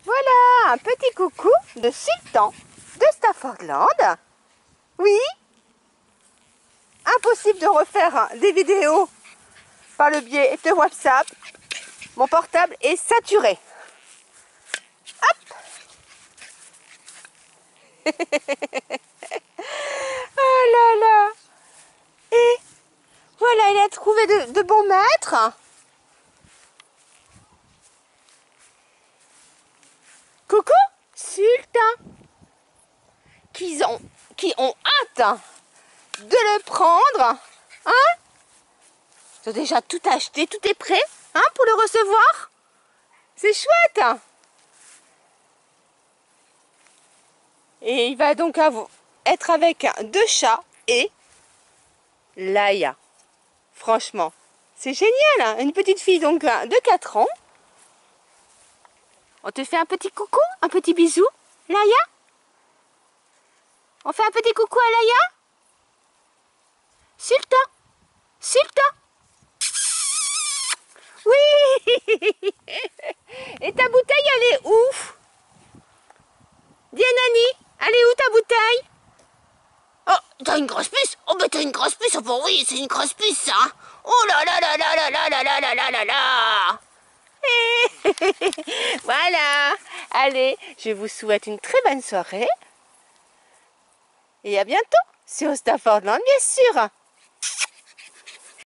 Voilà un petit coucou de Sultan de Staffordland. Oui, impossible de refaire des vidéos par le biais de WhatsApp. Mon portable est saturé. Hop. Oh là là. Et voilà, il a trouvé de bons maîtres. Coucou, Sultan. Qui ont hâte de le prendre. Hein? Ils ont déjà tout acheté, tout est prêt pour le recevoir. C'est chouette. Et il va donc être avec 2 chats et Laïa. Franchement, c'est génial. Une petite fille donc de 4 ans. On te fait un petit coucou, un petit bisou, Laïa? On fait un petit coucou à Laïa? Sultan? Sultan? Oui. Et ta bouteille, elle est où? Dis à Nani, elle est où ta bouteille? Oh, t'as une grosse puce? Oh, bah t'as une grosse puce, oh, bah oui, c'est une grosse puce, ça. Oh là là là là là là là là là là là là. Voilà. Allez, je vous souhaite une très bonne soirée. Et à bientôt sur Staffordland, bien sûr.